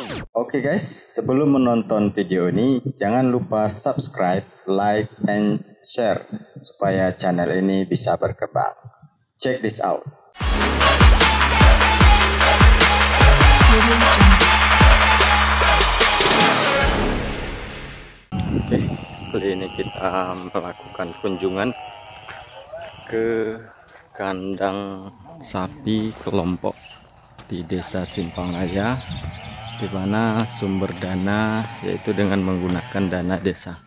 Oke guys, sebelum menonton video ini, jangan lupa subscribe, like, and share supaya channel ini bisa berkembang. Check this out. Oke, kali ini kita melakukan kunjungan ke kandang sapi kelompok di Desa Simpang Raya, di mana sumber dana yaitu dengan menggunakan dana desa.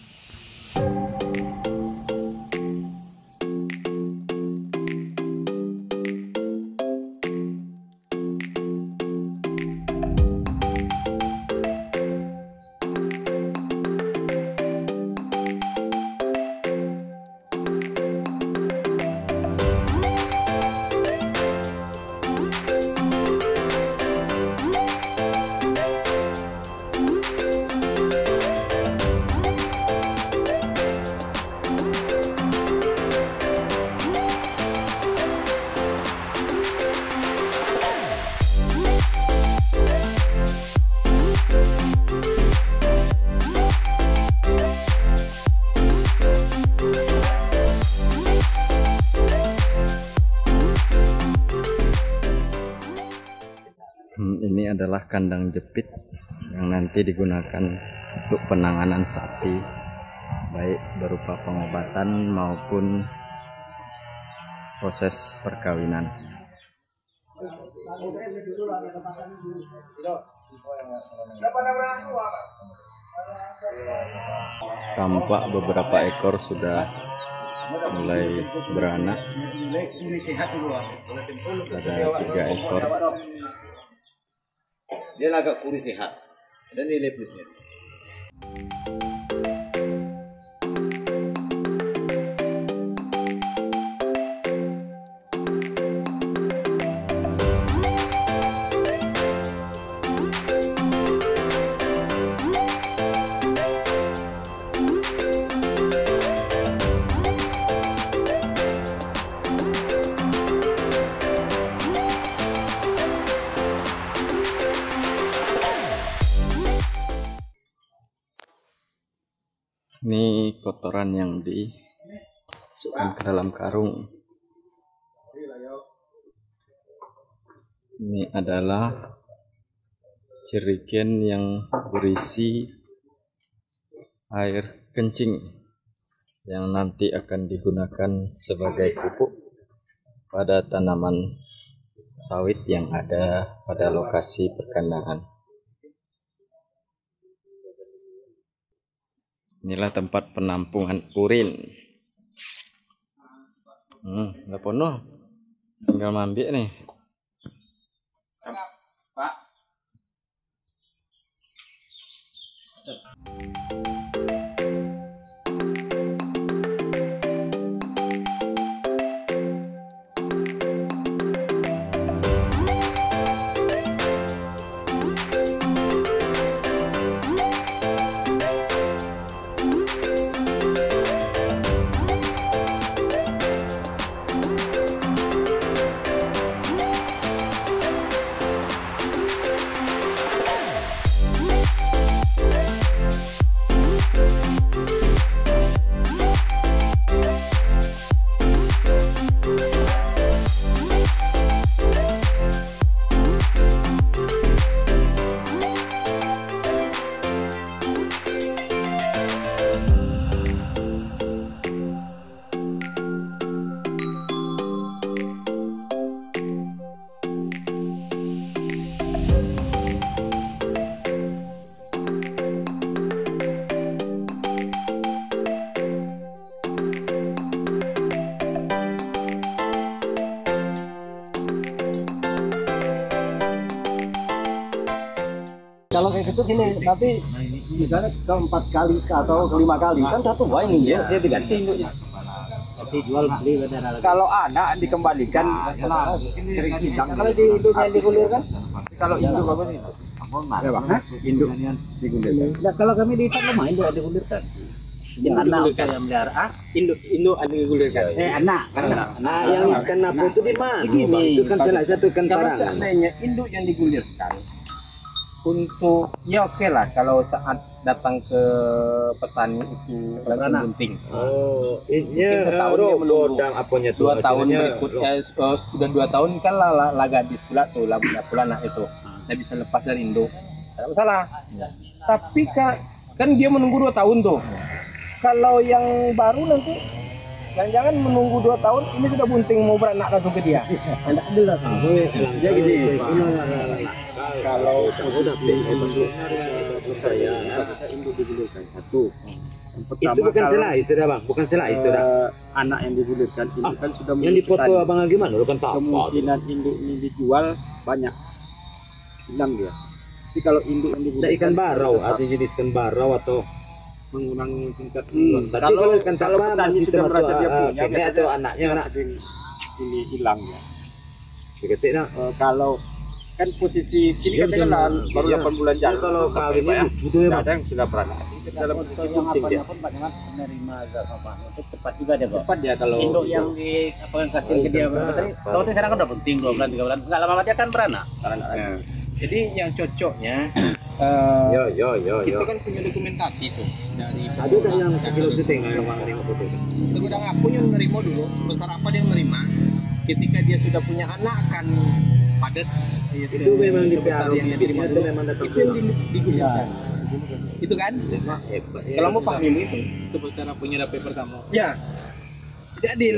Ini adalah kandang jepit yang nanti digunakan untuk penanganan sapi, baik berupa pengobatan maupun proses perkawinan. Tampak beberapa ekor sudah mulai beranak. Ada 3 ekor. Dia agak kurus sehat dan nilai plusnya. Ini kotoran yang dimasukkan ke dalam karung. Ini adalah jerigen yang berisi air kencing yang nanti akan digunakan sebagai pupuk pada tanaman sawit yang ada pada lokasi perkandangan. Inilah tempat penampungan urin. Udah penuh. Tinggal mandi nih. Pak. Kalau kayak gitu gini, tapi misalnya ke 4 kali atau ke 5 kali kan satu buah ini ya, dia diganti induknya. Jadi jual beli benar. Kalau ada dikembalikan sering sidang. Kalau di induk yang digulirkan, kalau induk apa nih? Ya bang, induk digulirkan. Nah, kalau kami di sana mah induk digulirkan. Anak yang melihara, induk ada digulirkan. Anak. Nah, yang kenapa itu di mana? Itu kan salah satu kan. Kalau seandainya induk yang digulirkan Untuk ya oke lah kalau saat datang ke petani itu langsung bunting. Oh, Mungkin setahun dia menunggu. apanya 2 tahun berikutnya sudah 2 tahun kan lah gadis pula tuh lah pula anak itu. Dia bisa lepas dari induk. Tidak masalah. Tapi kan dia menunggu 2 tahun tuh. Kalau yang baru nanti jangan-jangan menunggu 2 tahun ini sudah bunting mau beranak langsung ke dia. Tidak adil lah. Dia gini. Kalau saya induk digulirkan satu. itu bukan salah istilah bang, bukan salah istilah. Anak yang digulirkan ini kan sudah Yang dipoto abang gimana? Lu kan tahu. kemungkinan induk ini dijual banyak hilang dia. Tapi kalau induk yang Ada digulirkan ikan barau, ada jenis ikan barau atau mengurangi tingkat tapi kalau petani sudah merasa dia punya kayaknya atau anaknya anak ini hilang ya. diketik nak. Kalau kan posisi ini katanya baru 8 bulan jalan. Kalau kawinnya lucu tuh ya bang. Ada yang sudah beranak dalam posisi bunting dia. Menerima apa itu cepat juga dia kok. Cepat dia kalau Induk yang di apa yang kasih ke dia berapa tadi? Tahu sekarang kan udah penting 2 bulan 3 bulan. Enggak lama dia kan beranak. Jadi yang cocoknya kita kan punya dokumentasi tuh dari Ada kan yang sekilo setengah yang bang nengok foto. Segudang aku yang menerima dulu sebesar apa dia menerima ketika dia sudah punya anak kan padat ya, Itu memang sebesar yang dia terima itu dulu memang datang itu yang digunakan itu kan kalau mau paham itu sebesar punya DP pertama ya tidak adil.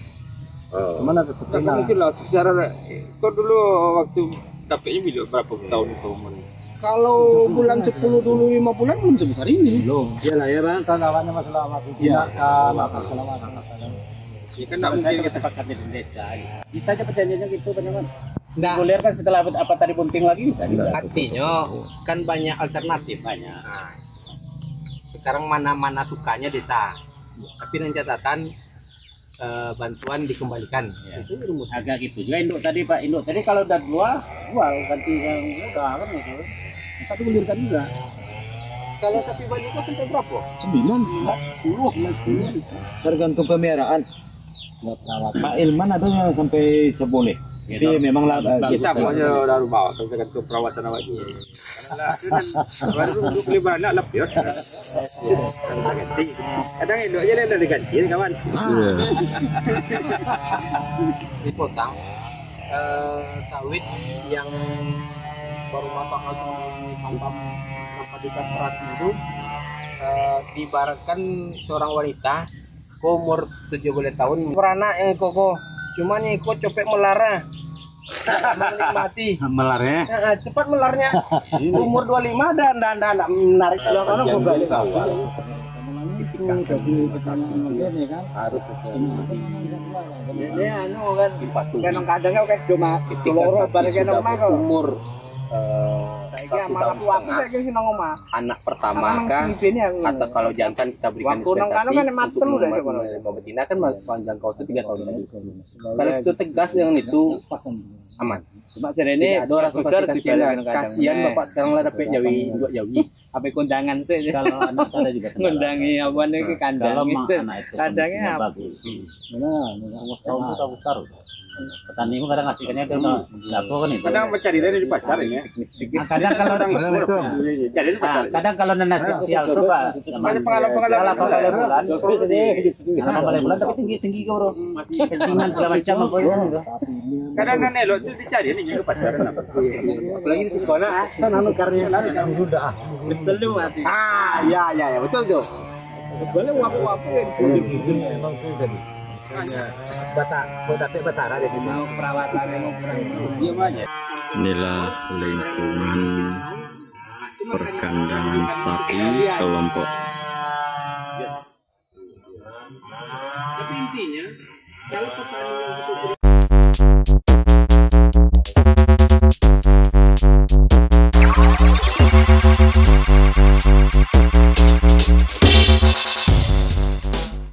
Mana Tapi mungkin lah secara kau dulu waktu dapetnya video berapa tahun itu umurnya? Kalau bulan 10 dulu 5 bulan belum sebesar ini. belum. iyalah ya bang. Kan awalnya masalah waktu segala macam. Ya kan enggak mungkin kita Sepakat di desa. Bisa aja perjanjiannya gitu teman-teman. Reguler kan setelah apa tadi bunting lagi bisa juga. Artinya kan banyak alternatif banyak. Sekarang mana-mana sukanya desa. Tapi dengan catatan bantuan dikembalikan. Ya. Itu rumus. Agak gitu juga induk tadi Pak. Induk tadi kalau udah jual ganti yang udah kan gitu. Tapi gulirkan juga. Kalau sapi banyak kan sampai berapa? 9, 10, 10. Tergantung pemeliharaan. Pak Ilman ada yang sampai seboleh. Tapi memang lah Bisa pokoknya udah bawa tergantung perawatan awak juga. Baru beli beranak lebih. Kadang induknya dia udah diganti kawan. Dipotong sawit yang baru matang atau hantam di kastrasi itu diibaratkan seorang wanita umur 17 tahun beranak yang koko cuman yang ikut copek melara menikmati melarnya. cepat melarnya umur 25 dan menarik kalau kembali Harus ini anu kan kadang-kadang kayak cuma loro bareng nang umur anak pertama kah atau kalau jantan kita berikan dispensasi untuk betina kan panjang kau itu 3 tahun lagi. Kalau itu tegas dengan itu aman. Cuma ini ada orang segar kasihan bapak sekarang lah dapat jawi apa kondangan sih kalau anak ada juga ngundangi apa nih ke kandang itu kandangnya apa tahu besar petani itu kadang ngasihkannya ke dapur kan itu kadang mencari dari di pasar ini kadang kalau cari di pasar kadang kalau nenas sosial itu Pak pengalaman bulan bulan tapi tinggi bro kencingan segala macam kadang kan elok itu dicari nih ke pasar apalagi di sekolah kan anu karya udah betul mati ya betul tuh boleh wapu-wapu yang batara jadi mau perawatan mau Inilah lingkungan perkandangan sapi kelompok. Tapi intinya kalau petani yang